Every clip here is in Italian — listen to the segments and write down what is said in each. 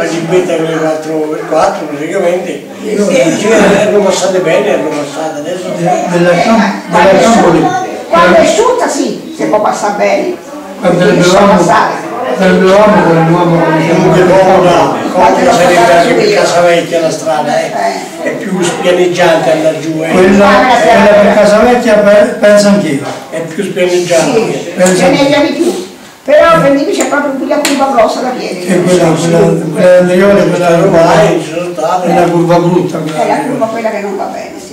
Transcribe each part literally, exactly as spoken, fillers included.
una gibbetta con le quattro per quattro praticamente, e erano passate bene, erano passate adesso. Della campo lì. Quando è asciutta sì, si può passare bene. Quando arrivavamo con l'uomo Comunque l'uomo come sarebbe anche per Casavecchia la strada, eh. È più spianeggiante andare giù. Eh. Quella, quella per Casavecchia penso anch'io. È più spianeggiante. Sì, spianeggia di più. Però per me c'è proprio quella curva grossa da piedi. E quella, quella, quella anteriore, quella ormai ci sono state. È la curva brutta. È la curva quella che non va bene, sì.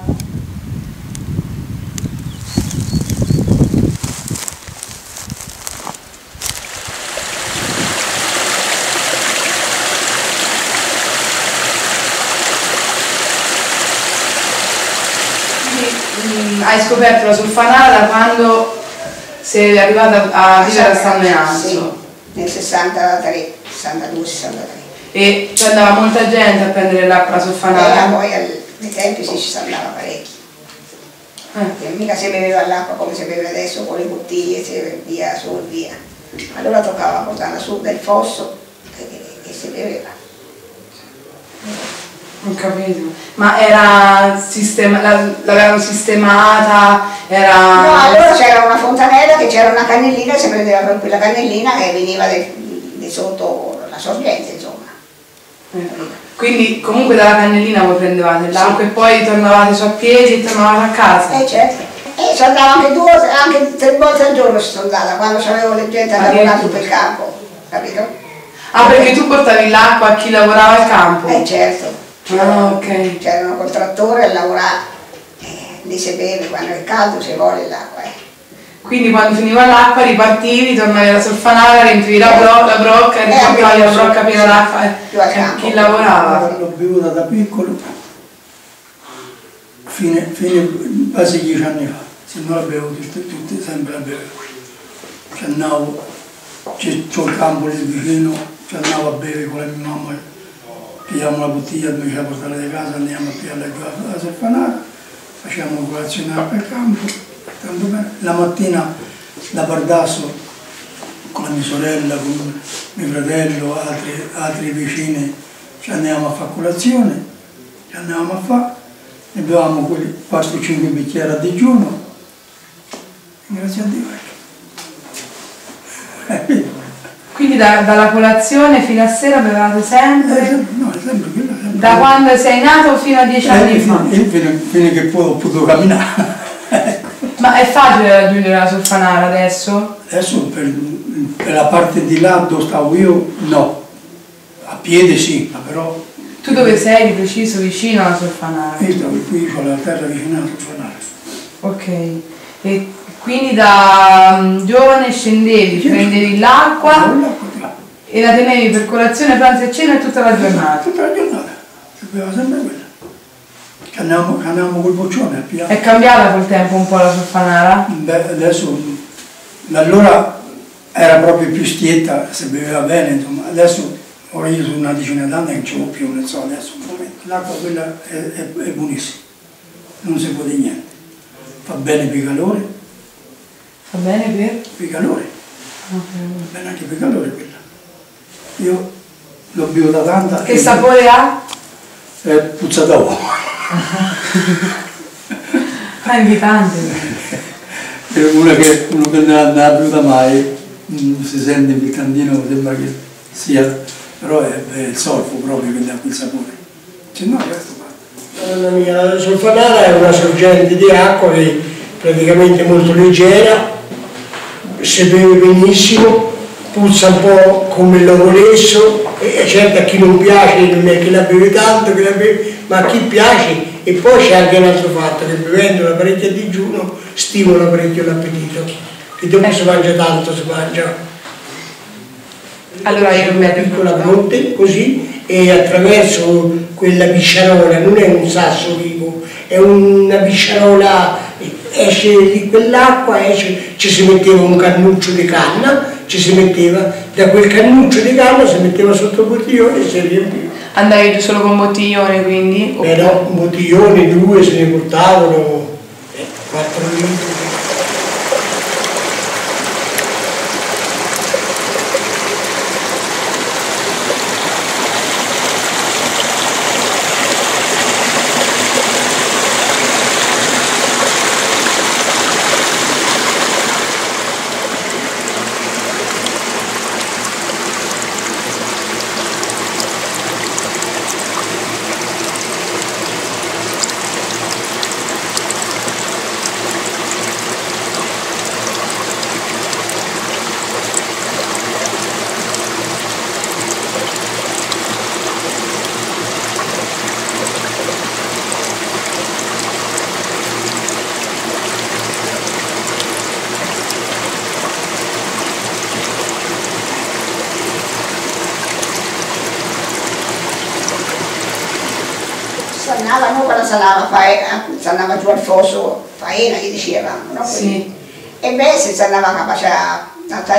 Hai scoperto la Solfanara da quando sei arrivata a vivere a San Leandro? Sì, nel sessantatré, sessantadue sessantatré. E ci andava molta gente a prendere l'acqua alla Solfanara? Eh, poi ai tempi sì, ci si andava parecchio. Eh. Mica si beveva l'acqua come si beve adesso con le bottiglie, si via su e via. Allora toccava portarla su del fosso e, e si beveva. Ho capito. Ma era sistema, l'avevano sistemata? Era... No, allora c'era una fontanella che c'era una cannellina e si prendeva per quella cannellina che veniva di sotto la sorgente, insomma. Eh. Quindi comunque dalla cannellina voi prendevate l'acqua, sì, e poi tornavate su a piedi e tornavate a casa? Eh certo. E ci andavo anche due, anche tre volte al giorno ci sono andata, quando c'avevo le gente a lavorare su quel campo, capito? Ah, perché tu portavi l'acqua a chi lavorava al campo? Eh certo. Ah, ok. C'erano col trattore a lavorare, eh, lì si beve, quando è caldo si vuole l'acqua. Eh. Quindi quando finiva l'acqua ripartivi, tornavi alla Solfanara, riempivi la, bro la brocca e riportavi la brocca piena d'acqua a chi lavorava. L'ho bevuta da piccolo, fine, fine quasi dieci anni fa, se non la bevo tutte, tutte sempre la bevo. Ci andavo, c'è il campo lì vicino, ci andavo a bere con la mia mamma. Pigliamo la bottiglia, mi faceva portare da casa, andiamo a pigliarla giù alla Solfanara, facciamo colazione per campo, tanto bene. La mattina da Bardasso con la mia sorella, con mio fratello, altri, altri vicini, ci andiamo a fare colazione, ci andavamo a fare, ne bevevamo quei quattro cinque bicchieri a digiuno, e grazie a Dio. Quindi da, dalla colazione fino a sera bevevate sempre? Eh, no, sempre quella, sempre da quando sei nato fino a dieci eh, anni fino, fa? Fino, fino che poi ho potuto camminare. Ma è facile raggiungere la Solfanara adesso? Adesso per, per la parte di là dove stavo io, no. A piedi sì, ma però... Tu dove sei di preciso, vicino alla Solfanara? Io stavo qui, ho la terra vicino alla Solfanara. Ok. E quindi da um, giovane scendevi, sì, prendevi l'acqua e la tenevi per colazione, pranzo e cena tutta la giornata? Tutta la giornata, si beveva sempre quella. Che andavamo, che andavamo col boccione a piano. È cambiata col tempo un po' la Solfanara? Beh, adesso, allora era proprio più schietta, si beveva bene, insomma. Adesso, ora io sono una decina d'anni e non ce l'ho più, non so, adesso l'acqua quella è, è, è buonissima, non si può dire niente. Fa bene per il calore. Va bene per? Per calore. Okay. Va bene anche per calore quella. Io l'ho bevuta tanta. Che sapore ha? È puzza d'uovo. Fa invitante. Uno che, uno che non ha bevuta mai, non si sente piccantino, sembra che sia, però è, è il solfo proprio che dà quel sapore. Cioè, no, questo fa. La mia Solfanara è una sorgente di acqua che praticamente molto leggera, si beve benissimo, puzza un po' come l'ovolesso, e certo a chi non piace non è che la beve tanto, che la beve, ma a chi piace. E poi c'è anche un altro fatto, che bevendo una parecchia a digiuno stimola parecchio l'appetito, che dopo si mangia tanto, si mangia. Allora io una piccola grotte così, e attraverso quella bisciarola, non è un sasso vivo, è una bisciarola, esce di quell'acqua, ci si metteva un cannuccio di canna, ci si metteva, da quel cannuccio di canna si metteva sotto il bottiglione e si riempiva. Andavi solo con bottiglione quindi? Beh no, un bottiglione, due se ne portavano, eh, quattro litri. Sannava, no, quando sannava, faena, sannava giù al fosso, faena, gli dicevamo, no? Sì. E beh, se sannava capace a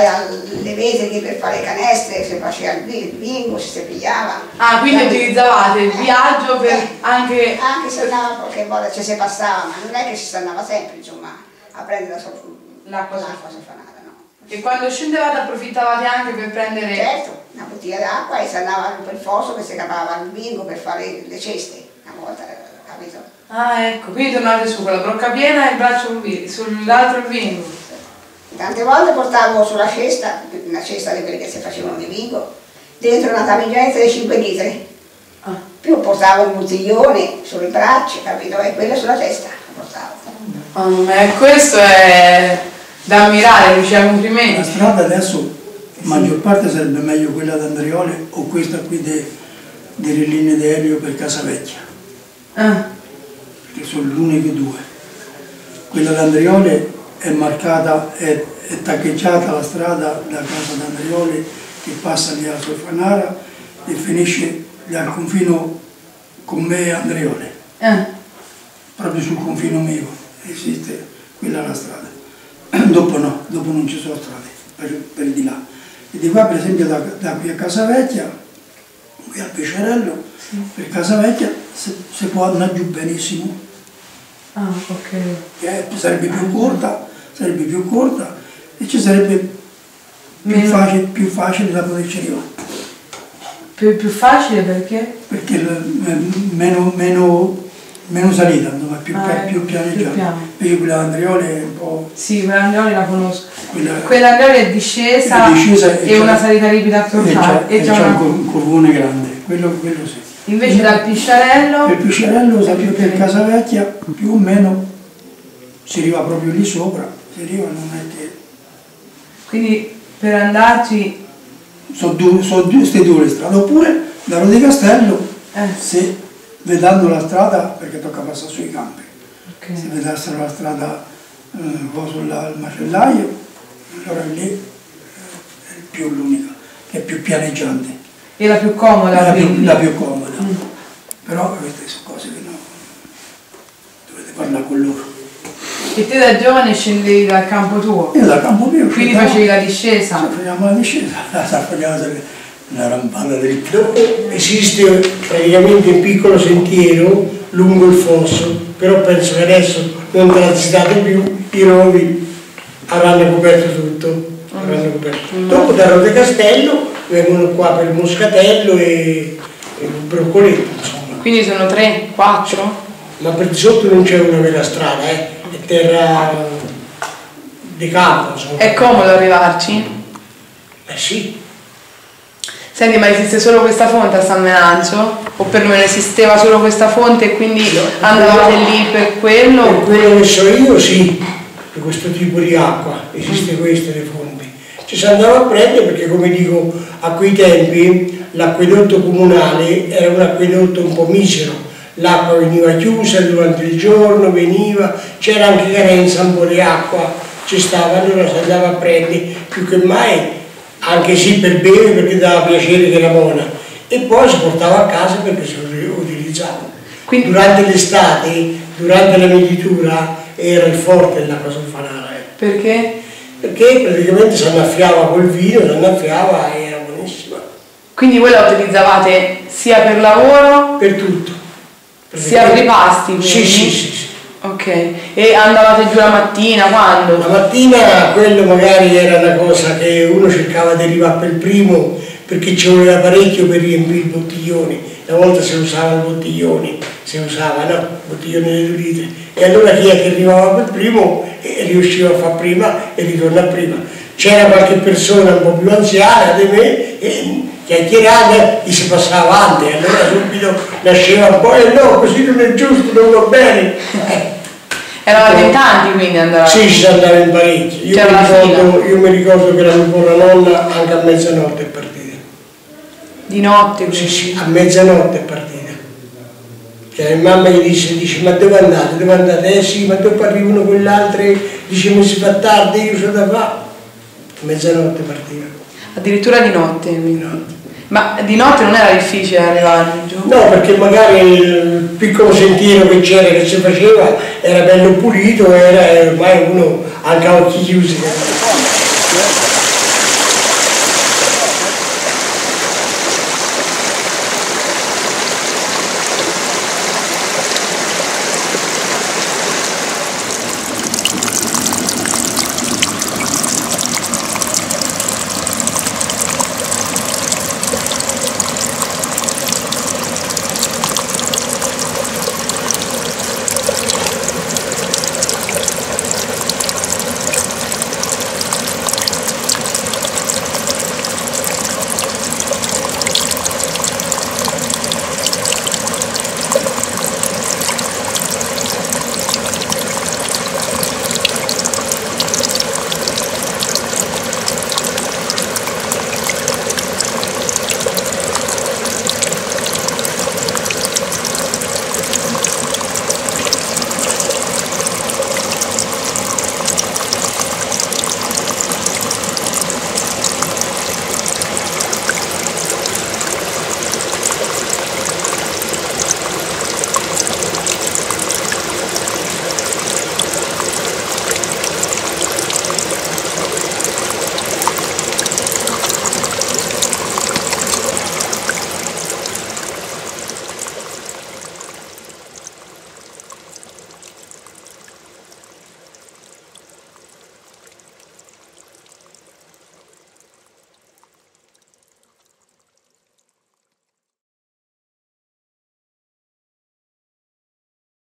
le vetri per fare canestre, si faceva il bingo, si pigliava. Ah, quindi Tanti... utilizzavate il viaggio per eh, anche... Anche se andava qualche volta, ci si passava, ma non è che si sannava sempre, insomma, a prendere l'acqua solfanata, no. E quando scendevate approfittavate anche per prendere... Certo, una bottiglia d'acqua e si andava per il fosso che si cavava il bingo per fare le ceste, una volta, capito? Ah, ecco, quindi tornate su con la brocca piena e il braccio sull'altro il bingo. Tante volte portavo sulla cesta, una cesta di quelle che si facevano di bingo, dentro una damigianza di cinque litri. Ah. Più portavo un bottiglione sulle braccia, capito? E quella sulla testa portavo. Oh, eh, questo è da ammirare, diciamo complimenti. La strada adesso, la maggior parte sarebbe meglio quella d'Andriole o questa qui delle linee d'aereo per Casavecchia. Ah. Perché sono le uniche due. Quella d'Andriole è marcata, è, è taccheggiata la strada da casa d'Andrioli che passa lì alla Solfanara e finisce lì al confino con me e Andrioli. Eh. Proprio sul confino mio esiste quella la strada. Dopo no, dopo non ci sono strade per, per di là. E di qua per esempio da, da qui a Casavecchia, qui al Pescerello, sì. Per Casavecchia si, si può andare giù benissimo. Ah, ok. Eh, sarebbe più corta, sarebbe più corta e ci sarebbe più facile, più facile da poterci arrivare. Più, più facile perché? Perché il, meno, meno, meno salita, insomma, più, ah, più pianeggiata. Perché quella Andrioli è un po'... Sì, quella Andrioli la conosco. Quella, quella Andrioli è discesa, è discesa e, e una salita ripida attorciata. E c'è una... un curvone grande, quello, quello sì. Invece dal Pisciarello? Il Pisciarello, sempre per Casavecchia, più o meno si arriva proprio lì sopra, si arriva, non è che... Quindi per andarci... Sono due, sono due, queste due le strade, oppure da Rodi Castello, eh. se vedendo la strada, perché tocca passare sui campi, okay. Se vedassero la strada eh, sul macellaio, allora lì è più l'unica, che è più pianeggiante. E la più comoda? La più, la più comoda, mm. Però queste sono cose che no, dovete parlare con loro. E te da giovane scendevi dal campo tuo? Io dal campo mio. Quindi facevi la discesa? Sì, facciamo la discesa, facciamo una rampata del dopo esiste praticamente un piccolo sentiero lungo il fosso, però penso che adesso non transitate più, i rovi avranno coperto tutto. Avranno coperto. Mm. Dopo da Rode Castello vengono qua per il Moscatello e, e il Broccoletto, insomma. Quindi sono tre, quattro? Ma per di sotto non c'è una vera strada, eh. È terra di campo, insomma. È comodo arrivarci? Eh sì. Senti, ma esiste solo questa fonte a San Venanzio? O perlomeno esisteva solo questa fonte e quindi no, andavate no, lì per quello? Per quello che so io sì, per questo tipo di acqua, esiste mm. queste le fonti. Ci si andava a prendere perché, come dico, a quei tempi l'acquedotto comunale era un acquedotto un po' misero, l'acqua veniva chiusa durante il giorno, veniva, c'era anche carenza un po' di acqua, ci stava, allora si andava a prendere più che mai, anche sì per bere perché dava piacere che era buona, e poi si portava a casa perché si utilizzava. Quindi durante l'estate, durante la mietitura, era il forte l'acqua solfanara. Eh. Perché? Perché praticamente si annaffiava col vino, si annaffiava e era buonissima. Quindi voi la utilizzavate sia per lavoro? Per tutto. Sia per i pasti? Quindi? Sì, sì, sì, sì. Ok. E andavate giù la mattina, quando? La mattina quello magari era una cosa che uno cercava di arrivare per primo perché ci voleva parecchio per riempire i bottiglioni. Una volta si usavano i bottiglioni, si usava, no? Bottiglioni di due litri. E allora chi è che arrivava per primo e riusciva a fare prima e ritornare prima. C'era qualche persona un po' più anziana di me e chiacchierata gli si passava avanti, allora subito nasceva un po' e no, così non è giusto, non va bene. Eravate in tanti quindi andavate? Sì, ci andava in parecchi. Io, io mi ricordo che la mia nonna anche a mezzanotte è partita. Di notte? Sì, sì, a mezzanotte è partita. Cioè, mamma gli dice, dice, ma dove andate? Dove andate? Eh sì, ma dopo arrivano quell'altre, dice, mi si fa tardi, io so da fare. A mezzanotte partiva. Addirittura di notte? Di notte. Ma di notte non era difficile arrivarci giù? No, perché magari il piccolo sentiero che c'era, che si faceva, era bello pulito, era ormai uno anche a occhi chiusi.